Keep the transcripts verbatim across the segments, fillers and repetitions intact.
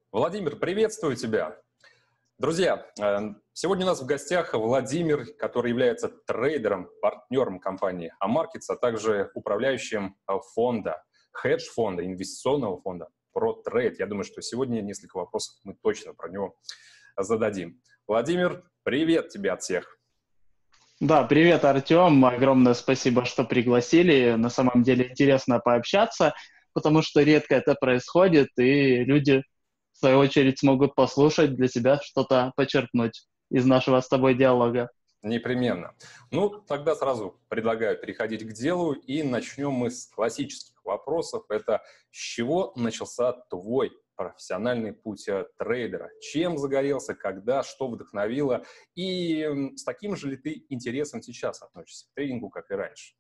Владимир, приветствую тебя. Друзья, э, сегодня у нас в гостях Владимир, который является трейдером, партнером компании Амаркетс, а также управляющим э, фонда, хедж-фонда, инвестиционного фонда ProTrade. Я думаю, что сегодня несколько вопросов мы точно про него зададим. Владимир, привет тебе от всех. Да, привет, Артем. Огромное спасибо, что пригласили. На самом деле интересно пообщаться, потому что редко это происходит, и люди, в свою очередь, смогут послушать, для себя что-то почерпнуть из нашего с тобой диалога. Непременно. Ну, тогда сразу предлагаю переходить к делу, и начнем мы с классических вопросов. Это с чего начался твой профессиональный путь э, трейдера? Чем загорелся, когда, что вдохновило? И м, с таким же ли ты интересом сейчас относишься к трейдингу, как и раньше?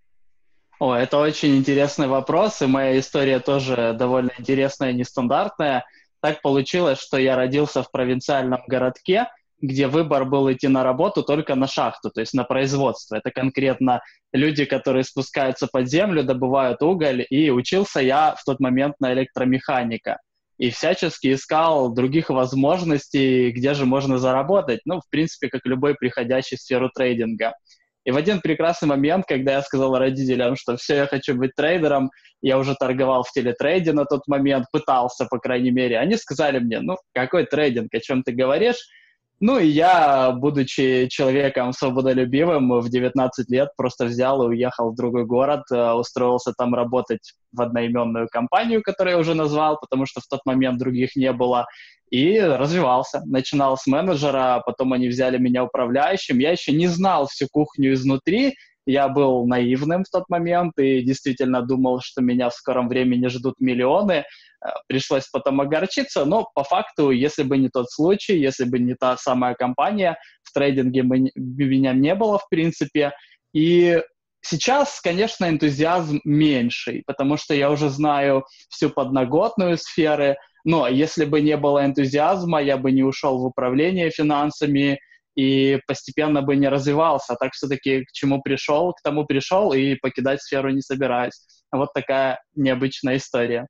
О, это очень интересный вопрос, и моя история тоже довольно интересная и нестандартная. Так получилось, что я родился в провинциальном городке, где выбор был идти на работу только на шахту, то есть на производство. Это конкретно люди, которые спускаются под землю, добывают уголь, и учился я в тот момент на электромеханика. И всячески искал других возможностей, где же можно заработать. Ну, в принципе, как любой приходящий в сферу трейдинга. И в один прекрасный момент, когда я сказал родителям, что все, я хочу быть трейдером, я уже торговал в телетрейде на тот момент, пытался, по крайней мере, они сказали мне, ну, какой трейдинг, о чем ты говоришь? Ну, и я, будучи человеком свободолюбивым, в девятнадцать лет просто взял и уехал в другой город, э, устроился там работать в одноименную компанию, которую я уже назвал, потому что в тот момент других не было, и развивался. Начинал с менеджера, потом они взяли меня управляющим. Я еще не знал всю кухню изнутри, я был наивным в тот момент и действительно думал, что меня в скором времени ждут миллионы. Э, Пришлось потом огорчиться, но по факту, если бы не тот случай, если бы не та самая компания, в трейдинге мы, не- меня не было в принципе. И сейчас, конечно, энтузиазм меньший, потому что я уже знаю всю подноготную сферы, но если бы не было энтузиазма, я бы не ушел в управление финансами и постепенно бы не развивался. А так все-таки к чему пришел, к тому пришел и покидать сферу не собираюсь. Вот такая необычная история.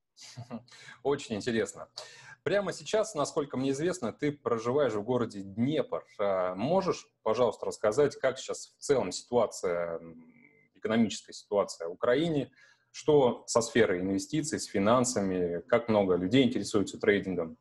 Очень интересно. Прямо сейчас, насколько мне известно, ты проживаешь в городе Днепр. А можешь, пожалуйста, рассказать, как сейчас в целом ситуация, м, экономическая ситуация в Украине, что со сферой инвестиций, с финансами, как много людей интересуются трейдингом?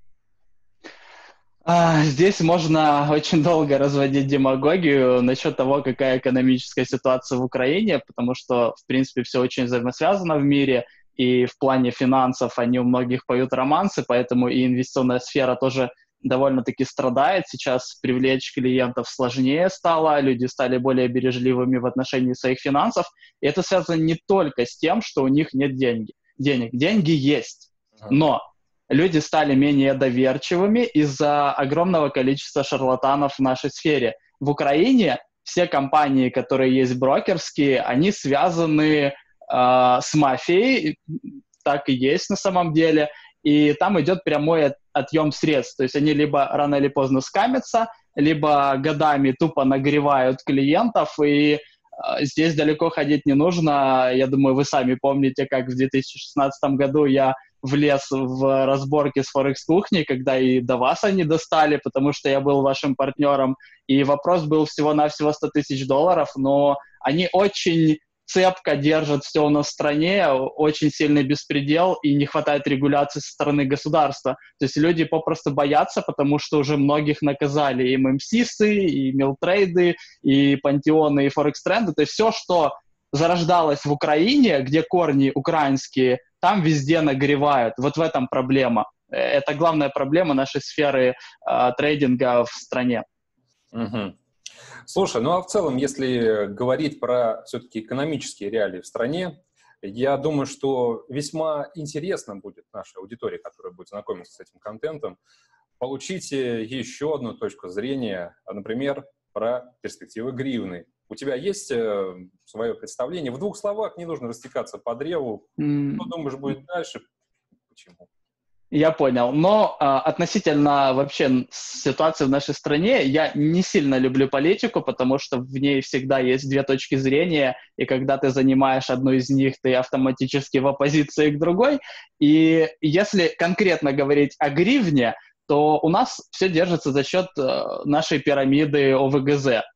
А, Здесь можно очень долго разводить демагогию насчет того, какая экономическая ситуация в Украине, потому что, в принципе, все очень взаимосвязано в мире, и в плане финансов они у многих поют романсы, поэтому и инвестиционная сфера тоже довольно-таки страдает. Сейчас привлечь клиентов сложнее стало, люди стали более бережливыми в отношении своих финансов, и это связано не только с тем, что у них нет деньги. денег. Деньги есть, Мгм. но люди стали менее доверчивыми из-за огромного количества шарлатанов в нашей сфере. В Украине все компании, которые есть брокерские, они связаны э, с мафией, так и есть на самом деле, и там идет прямой от, отъем средств. То есть они либо рано или поздно скамятся, либо годами тупо нагревают клиентов, и э, здесь далеко ходить не нужно. Я думаю, вы сами помните, как в две тысячи шестнадцатом году я влез в разборки с Форекс-кухней, когда и до вас они достали, потому что я был вашим партнером, и вопрос был всего-навсего сто тысяч долларов, но они очень цепко держат все у нас в стране, очень сильный беспредел, и не хватает регуляции со стороны государства. То есть люди попросту боятся, потому что уже многих наказали, и эм эм си сы, и милтрейды, и пантеоны, и форекс-тренды. То есть все, что зарождалось в Украине, где корни украинские, там везде нагревают. Вот в этом проблема. Э, Это главная проблема нашей сферы э, трейдинга в стране. Мгм. Слушай, ну а в целом, если говорить про все-таки экономические реалии в стране, я думаю, что весьма интересно будет нашей аудитории, которая будет знакомиться с этим контентом, получить э, еще одну точку зрения, а, например, про перспективы гривны. У тебя есть э, свое представление? В двух словах, не нужно растекаться по древу. Что М, думаешь будет дальше? Почему? Я понял. Но а, относительно вообще ситуации в нашей стране, я не сильно люблю политику, потому что в ней всегда есть две точки зрения, и когда ты занимаешь одну из них, ты автоматически в оппозиции к другой. И если конкретно говорить о гривне, то у нас все держится за счет э, нашей пирамиды О В Г З.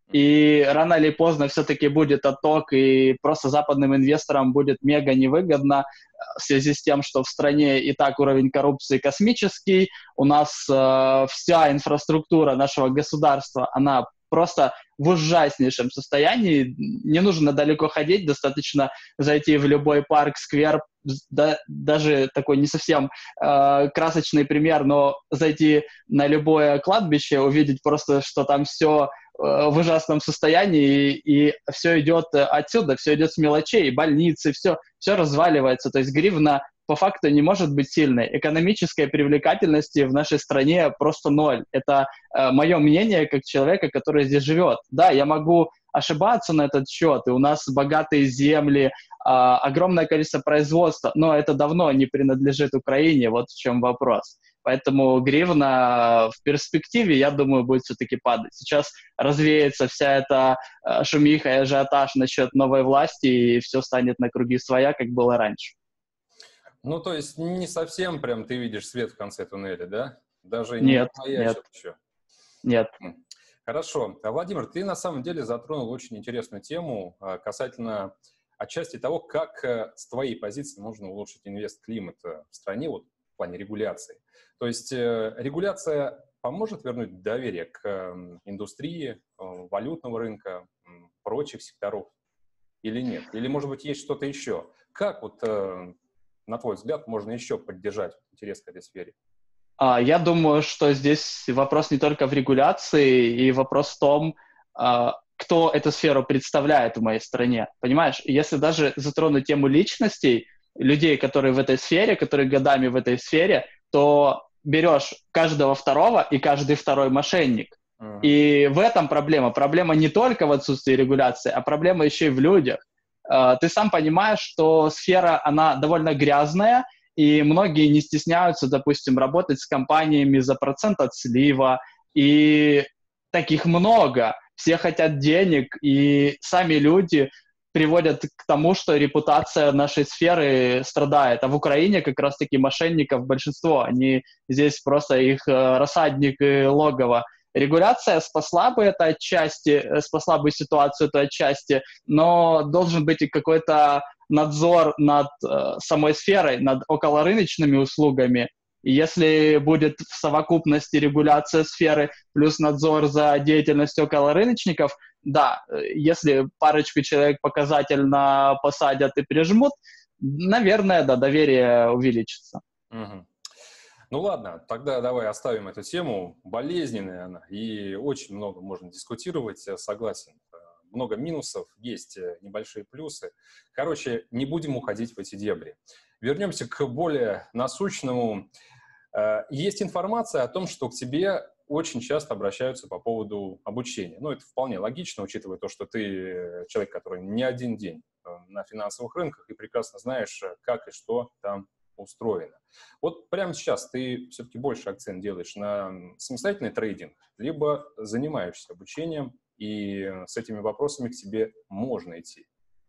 И рано или поздно все-таки будет отток, и просто западным инвесторам будет мега невыгодно в связи с тем, что в стране и так уровень коррупции космический, у нас э, вся инфраструктура нашего государства, она просто в ужаснейшем состоянии, не нужно далеко ходить, достаточно зайти в любой парк, сквер, да, даже такой не совсем э, красочный пример, но зайти на любое кладбище, увидеть просто, что там все в ужасном состоянии, и, и все идет отсюда, все идет с мелочей, больницы, все, все разваливается. То есть гривна по факту не может быть сильной. Экономической привлекательности в нашей стране просто ноль. Это э, мое мнение как человека, который здесь живет. Да, я могу ошибаться на этот счет, и у нас богатые земли, э, огромное количество производства, но это давно не принадлежит Украине, вот в чем вопрос. Поэтому гривна в перспективе, я думаю, будет все-таки падать. Сейчас развеется вся эта э, шумиха и ажиотаж насчет новой власти, и все станет на круги своя, как было раньше. Ну, то есть не совсем прям ты видишь свет в конце туннеля, да? Даже Нет, не нет, маячит еще. нет. Хорошо. Владимир, ты на самом деле затронул очень интересную тему касательно отчасти того, как с твоей позиции можно улучшить инвест-климат в стране вот, в плане регуляции. То есть регуляция поможет вернуть доверие к индустрии, валютного рынка, прочих секторов или нет? Или, может быть, есть что-то еще? Как вот, на твой взгляд, можно еще поддержать интерес к этой сфере? А, я думаю, что здесь вопрос не только в регуляции, и вопрос в том, а, кто эту сферу представляет в моей стране. Понимаешь, если даже затронуть тему личностей, людей, которые в этой сфере, которые годами в этой сфере, то берешь каждого второго, и каждый второй мошенник. Uh-huh. И в этом проблема. Проблема не только в отсутствии регуляции, а проблема еще и в людях. Uh, ты сам понимаешь, что сфера, она довольно грязная, и многие не стесняются, допустим, работать с компаниями за процент от слива, и таких много. Все хотят денег, и сами люди приводят к тому, что репутация нашей сферы страдает. А в Украине как раз-таки мошенников большинство. Они здесь просто их э, рассадник и логово. Регуляция спасла бы это отчасти, спасла бы ситуацию это отчасти, но должен быть и какой-то надзор над э, самой сферой, над околорыночными услугами. И если будет в совокупности регуляция сферы плюс надзор за деятельностью околорыночников, да, если парочку человек показательно посадят и прижмут, наверное, да, доверие увеличится. Угу. Ну ладно, тогда давай оставим эту тему. Болезненная она, и очень много можно дискутировать, согласен. Много минусов, есть небольшие плюсы. Короче, не будем уходить в эти дебри. Вернемся к более насущному. Есть информация о том, что к тебе очень часто обращаются по поводу обучения. Ну, это вполне логично, учитывая то, что ты человек, который не один день на финансовых рынках и прекрасно знаешь, как и что там устроено. Вот прямо сейчас ты все-таки больше акцент делаешь на самостоятельный трейдинг, либо занимаешься обучением, и с этими вопросами к тебе можно идти?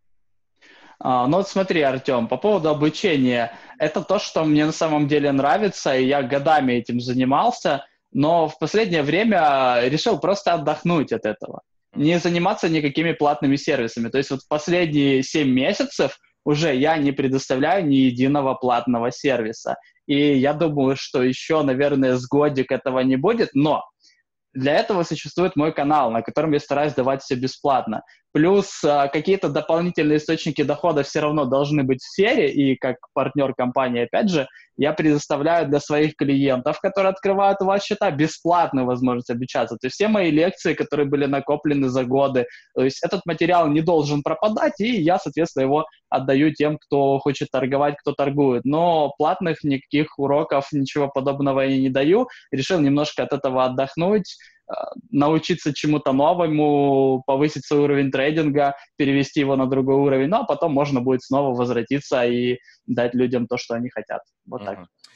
А, ну вот смотри, Артем, по поводу обучения, это то, что мне на самом деле нравится, и я годами этим занимался, но в последнее время решил просто отдохнуть от этого, не заниматься никакими платными сервисами. То есть вот в последние семь месяцев уже я не предоставляю ни единого платного сервиса. И я думаю, что еще, наверное, с годик этого не будет, но для этого существует мой канал, на котором я стараюсь давать все бесплатно. Плюс а, какие-то дополнительные источники дохода все равно должны быть в сфере, и как партнер компании, опять же, я предоставляю для своих клиентов, которые открывают у вас счета, бесплатную возможность обучаться. То есть все мои лекции, которые были накоплены за годы, то есть этот материал не должен пропадать, и я, соответственно, его отдаю тем, кто хочет торговать, кто торгует. Но платных никаких уроков, ничего подобного я не даю. Решил немножко от этого отдохнуть, научиться чему-то новому, повысить свой уровень трейдинга, перевести его на другой уровень, ну а потом можно будет снова возвратиться и дать людям то, что они хотят. Вот uh-huh. так.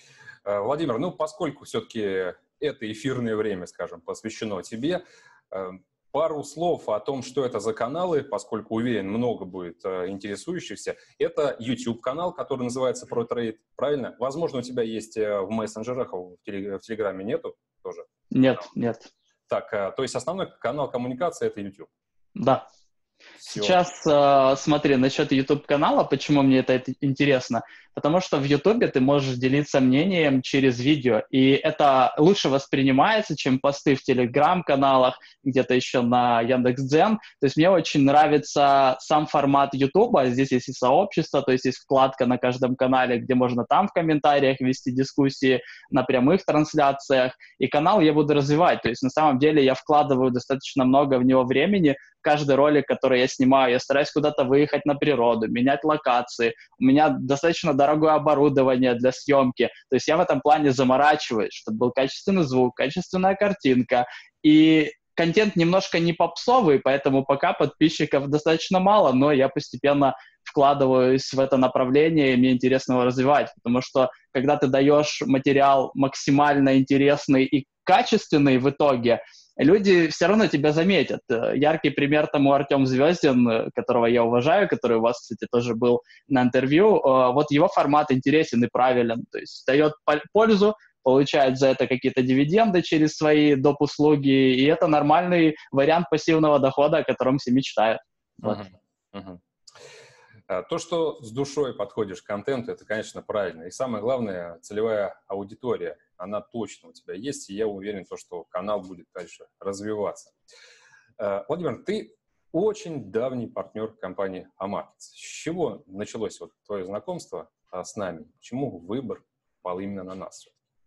Владимир, ну, поскольку все-таки это эфирное время, скажем, посвящено тебе, пару слов о том, что это за каналы, поскольку, уверен, много будет интересующихся. Это YouTube-канал, который называется ProTrade, правильно? Возможно, у тебя есть в мессенджерах, в Телеграме нету тоже? Нет, нет. Так, то есть основной канал коммуникации — это YouTube? Да. Все. Сейчас э, смотри, насчет YouTube-канала, почему мне это, это интересно? Потому что в YouTube ты можешь делиться мнением через видео, и это лучше воспринимается, чем посты в Telegram-каналах, где-то еще на Яндекс.Дзен. То есть мне очень нравится сам формат YouTube, здесь есть и сообщество, то есть есть вкладка на каждом канале, где можно там в комментариях вести дискуссии, на прямых трансляциях, и канал я буду развивать. То есть на самом деле я вкладываю достаточно много в него времени. Каждый ролик, который я снимаю, я стараюсь куда-то выехать на природу, менять локации. У меня достаточно дорогое оборудование для съемки. То есть я в этом плане заморачиваюсь, чтобы был качественный звук, качественная картинка. И контент немножко не попсовый, поэтому пока подписчиков достаточно мало, но я постепенно вкладываюсь в это направление, и мне интересно его развивать. Потому что когда ты даешь материал максимально интересный и качественный в итоге, люди все равно тебя заметят. Яркий пример тому Артем Звездин, которого я уважаю, который у вас, кстати, тоже был на интервью. Вот его формат интересен и правилен. То есть дает пользу, получает за это какие-то дивиденды через свои доп. Услуги, и это нормальный вариант пассивного дохода, о котором все мечтают. Вот. Uh-huh. Uh-huh. То, что с душой подходишь к контенту, это, конечно, правильно. И самое главное, целевая аудитория, она точно у тебя есть, и я уверен, что канал будет дальше развиваться. Владимир, ты очень давний партнер компании Амаркетс. С чего началось вот твое знакомство с нами? Почему выбор пал именно на нас?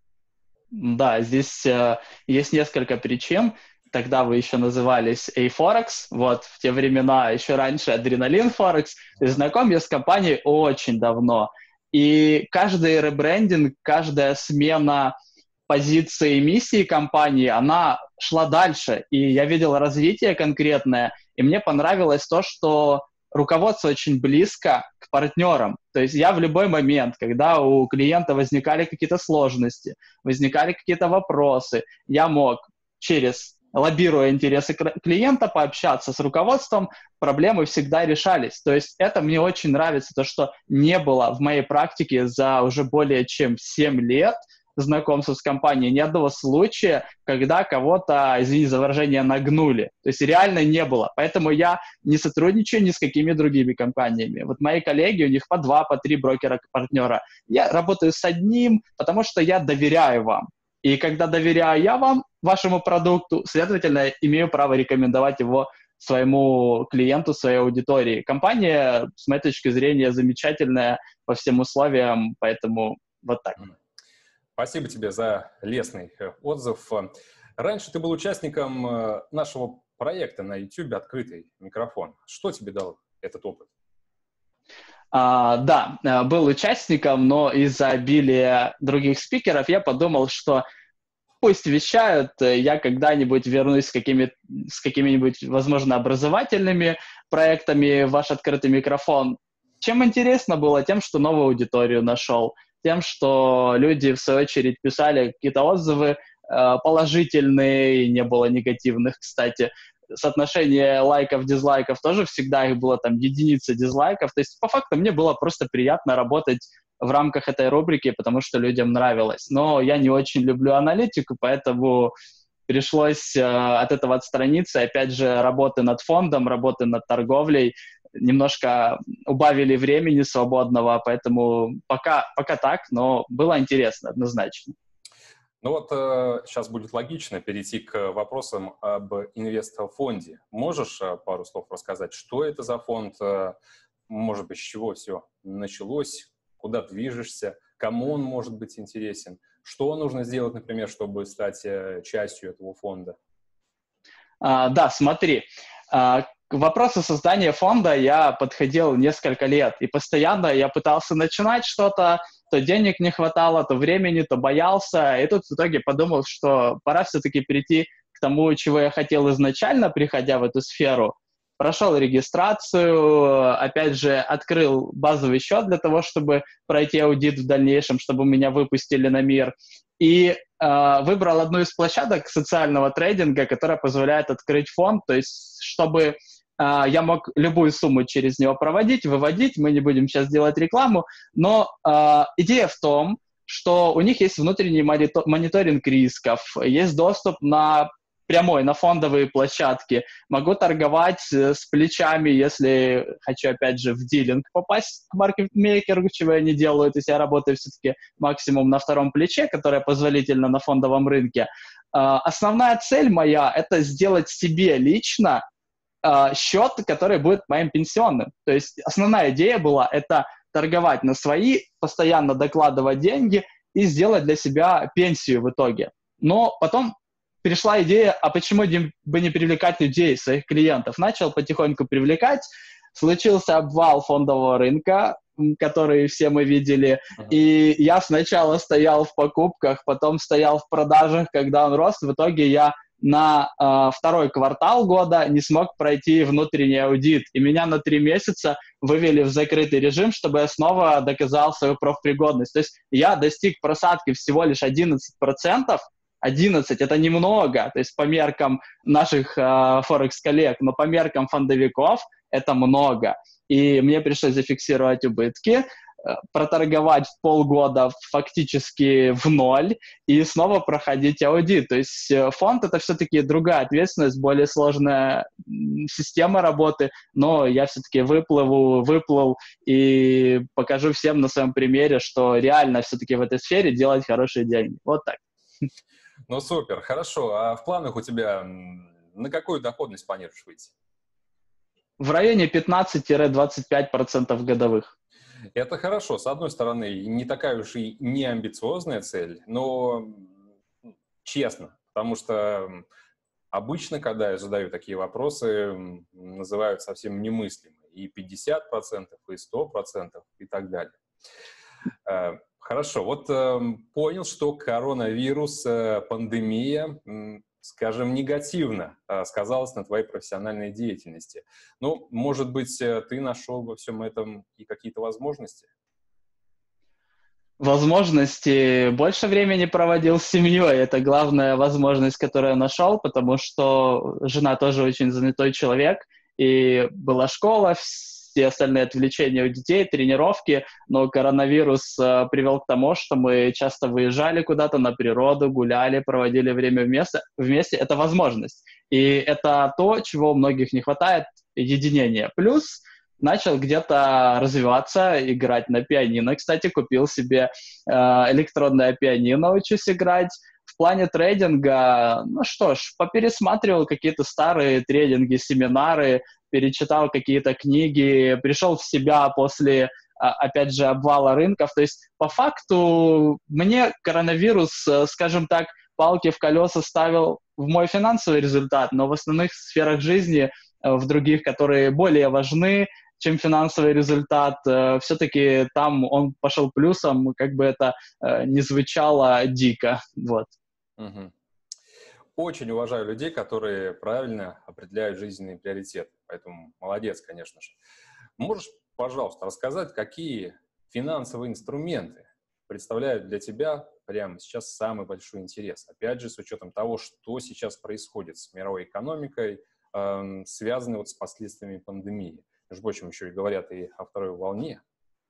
Да, здесь э, есть несколько причин. Тогда вы еще назывались A-Forex, вот, в те времена, еще раньше Adrenaline Forex. И знаком я с компанией очень давно. И каждый ребрендинг, каждая смена позиции и миссии компании, она шла дальше. И я видел развитие конкретное, и мне понравилось то, что руководство очень близко к партнерам. То есть я в любой момент, когда у клиента возникали какие-то сложности, возникали какие-то вопросы, я мог через, лоббируя интересы клиента, пообщаться с руководством, проблемы всегда решались. То есть это мне очень нравится, то, что не было в моей практике за уже более чем семь лет знакомства с компанией ни одного случая, когда кого-то, извини за выражение, нагнули. То есть реально не было. Поэтому я не сотрудничаю ни с какими другими компаниями. Вот мои коллеги, у них по два, по три брокера-партнера. Я работаю с одним, потому что я доверяю вам. И когда доверяю я вам, вашему продукту, следовательно, имею право рекомендовать его своему клиенту, своей аудитории. Компания, с моей точки зрения, замечательная по всем условиям, поэтому вот так. Спасибо тебе за лестный отзыв. Раньше ты был участником нашего проекта на YouTube «Открытый микрофон». Что тебе дал этот опыт? А, да, был участником, но из-за обилия других спикеров я подумал, что пусть вещают, я когда-нибудь вернусь с, какими, с какими-нибудь, возможно, образовательными проектами в ваш «Открытый микрофон». Чем интересно было? Тем, что новую аудиторию нашел. Тем, что люди, в свою очередь, писали какие-то отзывы э, положительные, не было негативных, кстати. Соотношение лайков, дизлайков тоже всегда их было там единица дизлайков. То есть, по факту, мне было просто приятно работать в рамках этой рубрики, потому что людям нравилось. Но я не очень люблю аналитику, поэтому пришлось э, от этого отстраниться. Опять же, работы над фондом, работы над торговлей немножко убавили времени свободного, поэтому пока, пока так, но было интересно, однозначно. Ну вот э, сейчас будет логично перейти к вопросам об инвестфонде. Можешь э, пару слов рассказать, что это за фонд, э, может быть, с чего все началось, куда движешься, кому он может быть интересен, что нужно сделать, например, чтобы стать э, частью этого фонда? А, да, смотри, а, к вопросу создания фонда я подходил несколько лет, и постоянно я пытался начинать что-то, то денег не хватало, то времени, то боялся, и тут в итоге подумал, что пора все-таки перейти к тому, чего я хотел изначально, приходя в эту сферу. прошел регистрацию, опять же, открыл базовый счет для того, чтобы пройти аудит в дальнейшем, чтобы меня выпустили на мир. И э, выбрал одну из площадок социального трейдинга, которая позволяет открыть фонд, то есть чтобы э, я мог любую сумму через него проводить, выводить, мы не будем сейчас делать рекламу, но э, идея в том, что у них есть внутренний мониторинг рисков, есть доступ на прямой, на фондовые площадки. Могу торговать с плечами, если хочу, опять же, в дилинг попасть к маркетмейкеру, чего я не делаю. То есть я работаю все-таки максимум на втором плече, которое позволительно на фондовом рынке. Основная цель моя — это сделать себе лично счет, который будет моим пенсионным. То есть основная идея была — это торговать на свои, постоянно докладывать деньги и сделать для себя пенсию в итоге. Но потом пришла идея, а почему бы не привлекать людей, своих клиентов? Начал потихоньку привлекать. Случился обвал фондового рынка, который все мы видели. Uh-huh. И я сначала стоял в покупках, потом стоял в продажах, когда он рос. В итоге я на э, второй квартал года не смог пройти внутренний аудит. И меня на три месяца вывели в закрытый режим, чтобы я снова доказал свою профпригодность. То есть я достиг просадки всего лишь одиннадцать процентов. одиннадцать — это немного, то есть по меркам наших э, форекс-коллег, но по меркам фондовиков это много. И мне пришлось зафиксировать убытки, э, проторговать полгода фактически в ноль и снова проходить аудит. То есть э, фонд — это все-таки другая ответственность, более сложная система работы, но я все-таки выплыву, выплыл и покажу всем на своем примере, что реально все-таки в этой сфере делать хорошие деньги. Вот так. Ну, супер, хорошо. А в планах у тебя на какую доходность планируешь выйти? В районе пятнадцать-двадцать пять процентов годовых. Это хорошо. С одной стороны, не такая уж и не амбициозная цель, но честно, потому что обычно, когда я задаю такие вопросы, называют совсем немыслимо. И пятьдесят процентов, и сто процентов, и так далее. Хорошо, вот э, понял, что коронавирус, э, пандемия, э, скажем, негативно э, сказалась на твоей профессиональной деятельности. Ну, может быть, э, ты нашел во всем этом и какие-то возможности? Возможности. Больше времени проводил с семьей. Это главная возможность, которую я нашел, потому что жена тоже очень занятой человек, и была школа, все остальные отвлечения у детей, тренировки, но коронавирус э, привел к тому, что мы часто выезжали куда-то на природу, гуляли, проводили время вместе. вместе. Это возможность. И это то, чего у многих не хватает, единение. Плюс начал где-то развиваться, играть на пианино. Кстати, купил себе э, электронное пианино, учусь играть. В плане трейдинга, ну что ж, попересматривал какие-то старые трейдинги, семинары, перечитал какие-то книги, пришел в себя после, опять же, обвала рынков. То есть, по факту, мне коронавирус, скажем так, палки в колеса ставил в мой финансовый результат, но в основных сферах жизни, в других, которые более важны, чем финансовый результат, все-таки там он пошел плюсом, как бы это не звучало дико. Вот. Угу. Очень уважаю людей, которые правильно определяют жизненные приоритеты. Поэтому молодец, конечно же. Можешь, пожалуйста, рассказать, какие финансовые инструменты представляют для тебя прямо сейчас самый большой интерес? Опять же, с учетом того, что сейчас происходит с мировой экономикой, э, связанной вот с последствиями пандемии. Между прочим, еще и говорят и о второй волне.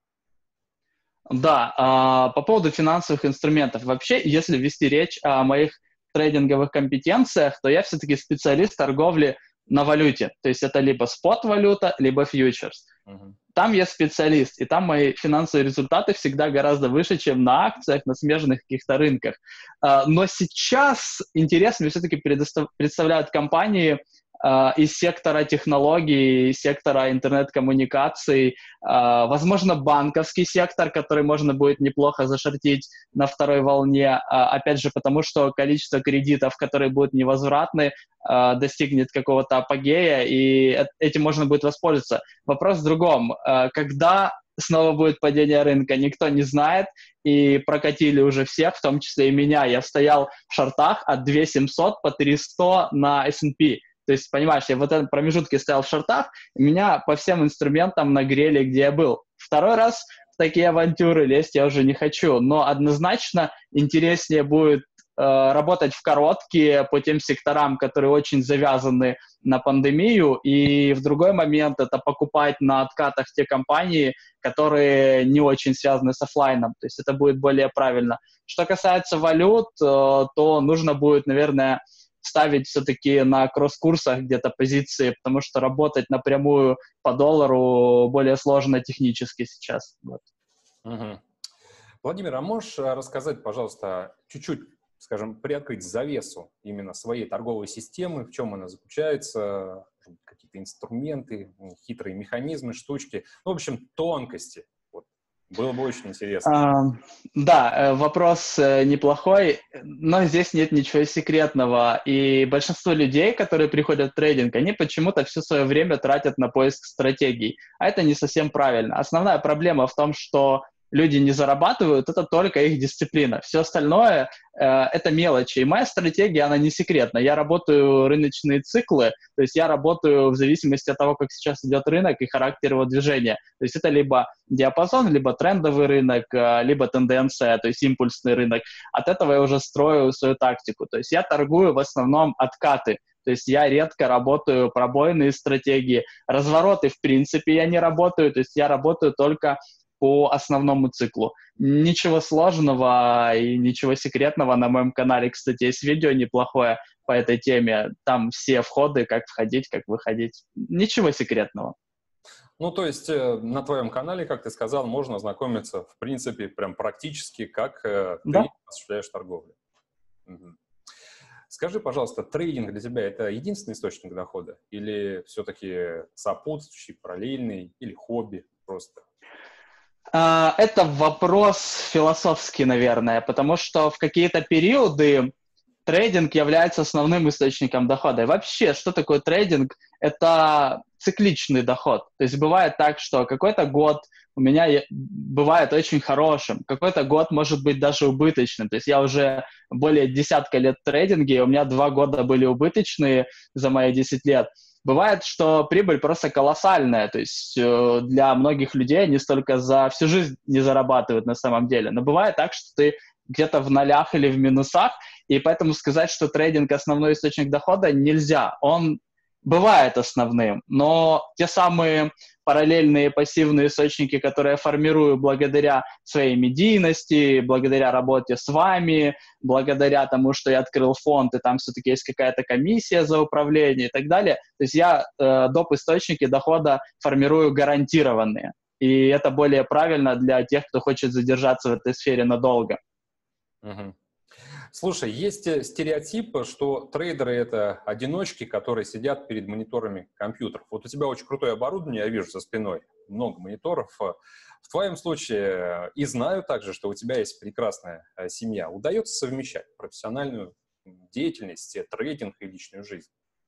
Да, а, по поводу финансовых инструментов. Вообще, если вести речь о моих трейдинговых компетенциях, то я все-таки специалист торговли на валюте. То есть это либо спот-валюта, либо фьючерс. Uh-huh. Там я специалист, и там мои финансовые результаты всегда гораздо выше, чем на акциях, на смежных каких-то рынках. Но сейчас интересно все-таки представляют компании из сектора технологий, из сектора интернет-коммуникаций, возможно, банковский сектор, который можно будет неплохо зашортить на второй волне, опять же, потому что количество кредитов, которые будут невозвратны, достигнет какого-то апогея, и этим можно будет воспользоваться. Вопрос в другом. Когда снова будет падение рынка, никто не знает, и прокатили уже всех, в том числе и меня. Я стоял в шортах от две тысячи семьсот по триста на эс энд пи. То есть, понимаешь, я вот этот промежутки стоял в шортах, и меня по всем инструментам нагрели, где я был. Второй раз в такие авантюры лезть я уже не хочу, но однозначно интереснее будет э, работать в короткие по тем секторам, которые очень завязаны на пандемию, и в другой момент это покупать на откатах те компании, которые не очень связаны с офлайном, то есть это будет более правильно. Что касается валют, э, то нужно будет, наверное, ставить все-таки на кросс-курсах где-то позиции, потому что работать напрямую по доллару более сложно технически сейчас. Вот. Угу. Владимир, а можешь рассказать, пожалуйста, чуть-чуть, скажем, приоткрыть завесу именно своей торговой системы, в чем она заключается, какие-то инструменты, хитрые механизмы, штучки, ну, в общем, тонкости. Вот. Было бы очень интересно. А, да, вопрос неплохой, но здесь нет ничего секретного. И большинство людей, которые приходят в трейдинг, они почему-то все свое время тратят на поиск стратегий. А это не совсем правильно. Основная проблема в том, что люди не зарабатывают, это только их дисциплина. Все остальное э, — это мелочи. И моя стратегия, она не секретна. Я работаю рыночные циклы, то есть я работаю в зависимости от того, как сейчас идет рынок и характер его движения. То есть это либо диапазон, либо трендовый рынок, э, либо тенденция, то есть импульсный рынок. От этого я уже строю свою тактику. То есть я торгую в основном откаты. То есть я редко работаю пробойные стратегии. Развороты, в принципе, я не работаю. То есть я работаю только по основному циклу. Ничего сложного и ничего секретного на моем канале. Кстати, есть видео неплохое по этой теме. Там все входы, как входить, как выходить. Ничего секретного. Ну, то есть э, на твоем канале, как ты сказал, можно ознакомиться, в принципе, прям практически, как э, ты Да? осуществляешь торговлю. Угу. Скажи, пожалуйста, трейдинг для тебя — это единственный источник дохода? Или все-таки сопутствующий, параллельный, или хобби просто? Это вопрос философский, наверное, потому что в какие-то периоды трейдинг является основным источником дохода. И вообще, что такое трейдинг? Это цикличный доход. То есть бывает так, что какой-то год у меня бывает очень хорошим, какой-то год может быть даже убыточным. То есть я уже более десятка лет в трейдинге, и у меня два года были убыточные за мои десять лет. Бывает, что прибыль просто колоссальная, то есть э, для многих людей они столько за всю жизнь не зарабатывают на самом деле. Но бывает так, что ты где-то в нолях или в минусах, и поэтому сказать, что трейдинг — основной источник дохода, нельзя. Он бывает основным, но те самые параллельные пассивные источники, которые я формирую благодаря своей медийности, благодаря работе с вами, благодаря тому, что я открыл фонд, и там все-таки есть какая-то комиссия за управление и так далее. То есть я э, доп. Источники дохода формирую гарантированные. И это более правильно для тех, кто хочет задержаться в этой сфере надолго. Угу. Слушай, есть стереотип, что трейдеры — это одиночки, которые сидят перед мониторами компьютеров. Вот у тебя очень крутое оборудование, я вижу за спиной, много мониторов. В твоем случае, и знаю также, что у тебя есть прекрасная семья. Удается совмещать профессиональную деятельность, трейдинг и личную жизнь?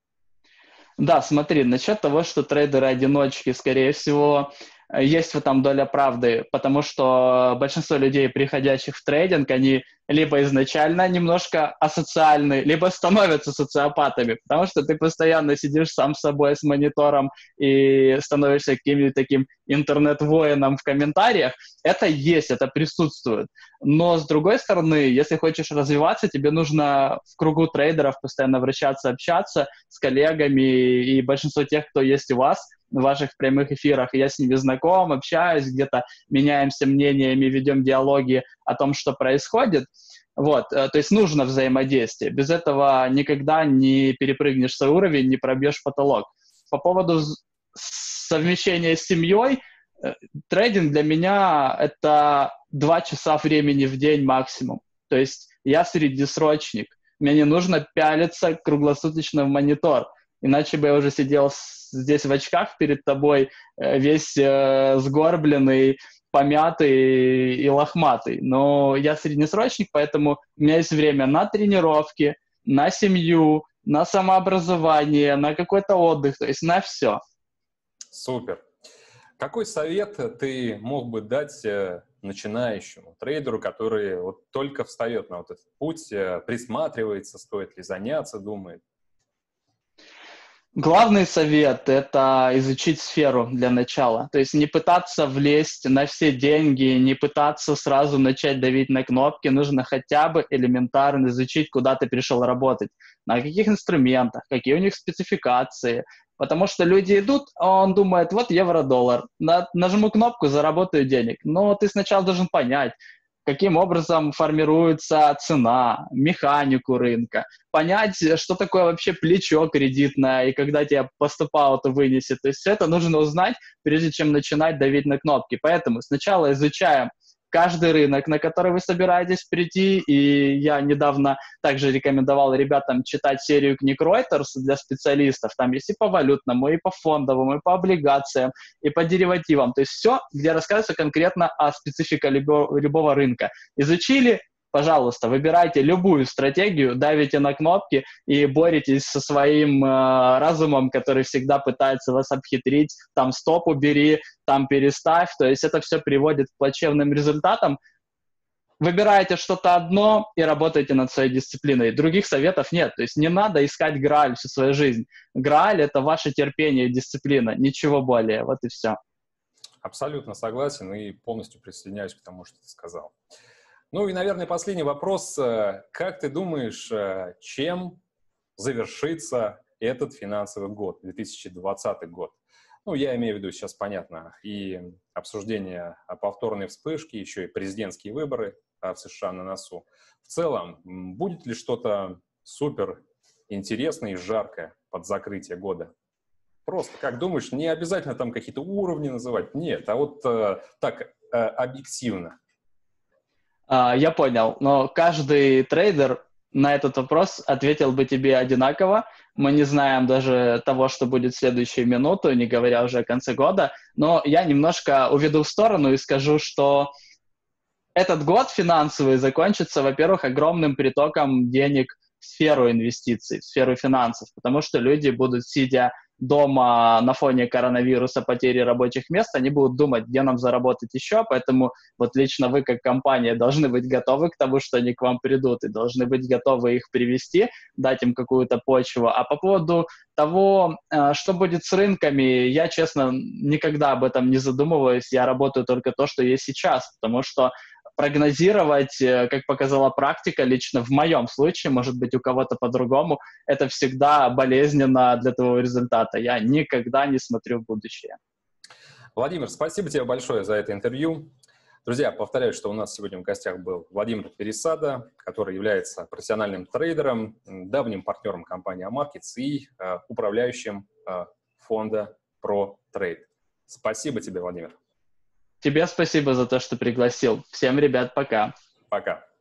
Да, смотри, насчет того, что трейдеры-одиночки, скорее всего, есть в этом доля правды, потому что большинство людей, приходящих в трейдинг, они либо изначально немножко асоциальны, либо становятся социопатами, потому что ты постоянно сидишь сам с собой с монитором и становишься каким-нибудь таким интернет-воином в комментариях. Это есть, это присутствует. Но, с другой стороны, если хочешь развиваться, тебе нужно в кругу трейдеров постоянно вращаться, общаться с коллегами, и большинство тех, кто есть у вас, в ваших прямых эфирах, я с ними знаком, общаюсь, где-то меняемся мнениями, ведем диалоги о том, что происходит. Вот, то есть нужно взаимодействие. Без этого никогда не перепрыгнешь свой уровень, не пробьешь потолок. По поводу совмещения с семьей, трейдинг для меня — это два часа времени в день максимум. То есть я среднесрочник. Мне не нужно пялиться круглосуточно в монитор. Иначе бы я уже сидел здесь в очках перед тобой, весь э, сгорбленный, помятый и лохматый. Но я среднесрочник, поэтому у меня есть время на тренировки, на семью, на самообразование, на какой-то отдых, то есть на все. Супер. Какой совет ты мог бы дать начинающему трейдеру, который вот только встает на вот этот путь, присматривается, стоит ли заняться, думает? Главный совет — это изучить сферу для начала. То есть не пытаться влезть на все деньги, не пытаться сразу начать давить на кнопки. Нужно хотя бы элементарно изучить, куда ты пришел работать, на каких инструментах, какие у них спецификации. Потому что люди идут, а он думает, вот евро-доллар, на, нажму кнопку, заработаю денег. Но ты сначала должен понять, каким образом формируется цена, механику рынка, понять, что такое вообще плечо кредитное, и когда тебя по стоп-ауту вынесет. То есть все это нужно узнать, прежде чем начинать давить на кнопки. Поэтому сначала изучаем каждый рынок, на который вы собираетесь прийти, и я недавно также рекомендовал ребятам читать серию книг Reuters для специалистов. Там есть и по валютному, и по фондовому, и по облигациям, и по деривативам. То есть все, где рассказывается конкретно о специфике любого, любого рынка. Изучили? Пожалуйста, выбирайте любую стратегию, давите на кнопки и боретесь со своим э, разумом, который всегда пытается вас обхитрить. Там стоп убери, там переставь. То есть это все приводит к плачевным результатам. Выбираете что-то одно и работаете над своей дисциплиной. Других советов нет. То есть не надо искать Грааль всю свою жизнь. Грааль — это ваше терпение и дисциплина. Ничего более. Вот и все. Абсолютно согласен и полностью присоединяюсь к тому, что ты сказал. Ну и, наверное, последний вопрос. Как ты думаешь, чем завершится этот финансовый год, две тысячи двадцатый год? Ну, я имею в виду сейчас, понятно, и обсуждение повторной вспышки, еще и президентские выборы в США на носу. В целом, будет ли что-то супер интересное и жаркое под закрытие года? Просто, как думаешь, не обязательно там какие-то уровни называть, нет, а вот э, так э, объективно. Uh, я понял, но каждый трейдер на этот вопрос ответил бы тебе одинаково. Мы не знаем даже того, что будет в следующую минуту, не говоря уже о конце года. Но я немножко уведу в сторону и скажу, что этот год финансовый закончится, во-первых, огромным притоком денег в сферу инвестиций, в сферу финансов, потому что люди будут, сидя дома на фоне коронавируса, потери рабочих мест, они будут думать, где нам заработать еще, поэтому вот лично вы, как компания, должны быть готовы к тому, что они к вам придут, и должны быть готовы их привести, дать им какую-то почву. А по поводу того, что будет с рынками, я, честно, никогда об этом не задумываюсь, я работаю только то, что есть сейчас, потому что прогнозировать, как показала практика, лично в моем случае, может быть, у кого-то по-другому, это всегда болезненно для твоего результата. Я никогда не смотрю в будущее. Владимир, спасибо тебе большое за это интервью. Друзья, повторяю, что у нас сегодня в гостях был Владимир Пересада, который является профессиональным трейдером, давним партнером компании Amarkets и э, управляющим э, фонда ProTrade. Спасибо тебе, Владимир. Тебе спасибо за то, что пригласил. Всем, ребят, пока. Пока.